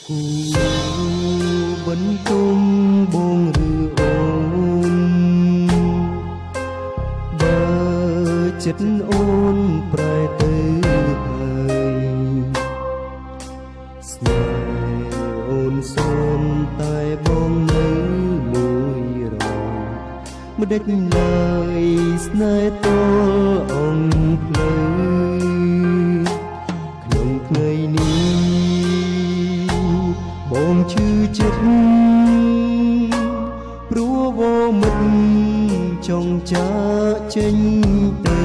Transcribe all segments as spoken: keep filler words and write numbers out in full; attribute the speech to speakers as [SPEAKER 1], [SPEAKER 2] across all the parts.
[SPEAKER 1] គូបន្ទុំបងឬអូនបើចិត្តអូនប្រែទៅហើយស្នេហ៍អូនសូមតែបងនៅមួយរងមិនដេចឡើយស្នេហ៍ទល់អង្គភ្លឺក្នុងថ្ងៃនេះបងឈឺចិត្តព្រោះវមិនចង់ចាកចេញទៅ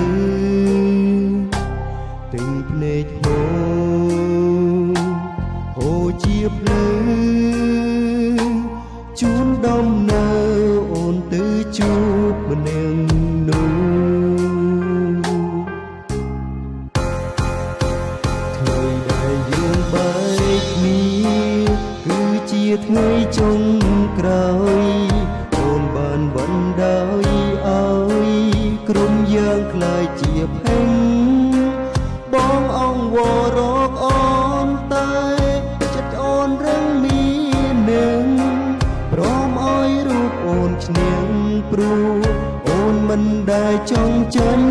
[SPEAKER 1] ទិញភ្នែកហូរហូរជាភ្លឺជូនដំណើរអូនទៅជួបម្នាក់នោះថ្ងៃដែលយើងបែកគ្នាគឺជាថ្ងៃចុងក្រោយអូនបានបណ្ដោយឲ្យក្រុមយើងខ្លាយជាភេងបងអង្វររកអូនតែចិត្តអូនរឹងមាននឹងព្រមឲ្យរូបអូនឈ្នះព្រោះអូនមិនដែលចង់ចេញ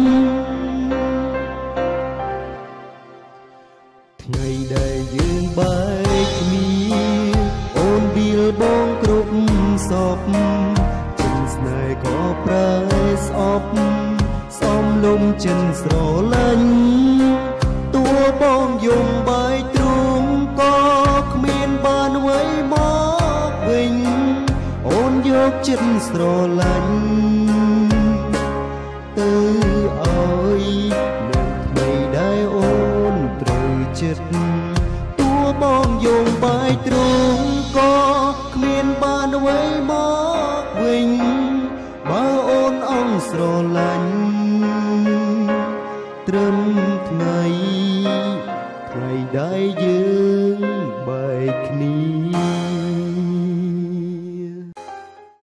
[SPEAKER 1] ថ្ងៃដែលយើងបែកគ្នាអូនបៀលបងគ្រប់សពចិនស្នេហ៍ក៏ប្រែស្អប់សំលំចិនស្រលាញ់តួបងយំបាយទ្រូងក៏គ្មានបានអ្វីមកវិញអូនយកចិត្តស្រលាញ់ទៅឲ្យនៅថ្មីដែលអូនត្រូវចិត្តតួបងយំបាយទ្រូងក៏គ្មានបានអ្វីមកវិញបើអូនអង្ស្រឡាញ់ត្រឹមថ្ងៃថ្ងៃដែលយើងបែកគ្នា